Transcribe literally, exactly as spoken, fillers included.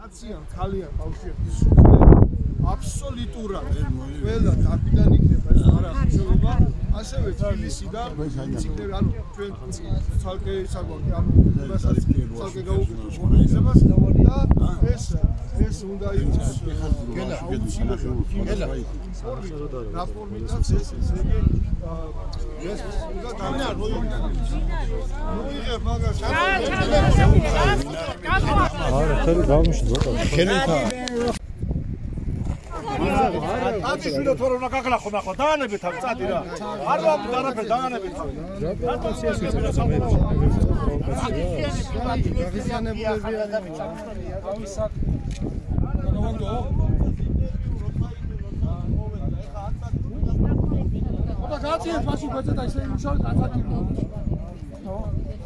კაციან, ქალიან ბავშვები, აბსოლუტურად ყველა დაბიდან იქნება ეს არამშრომლობა, ასევე თბილისიდან ციკლები, ანუ ჩვენ ცალკე საგვარი, ანუ მასაც ცალკე გაუგებრებას და ეს ეს უნდა იყოს გელა გელა რაფორმიტაც ეს ესე იგი ეს უნდა განა მოიღებ მაგას არა ხელი გამიშ ზოთა ქენეთა ათი შვიდო თორე უნდა გაგლახო ნახო დაანებით ამ წადი რა არ ვაფრთხილ არაფერ დაანებით რატო სიასვიცა მე გაგიზიანებულები არის ამისაკ განავაგდო აბა გააციეთ მასი გვეცა და ისე იმუშავეთ ათათი ხო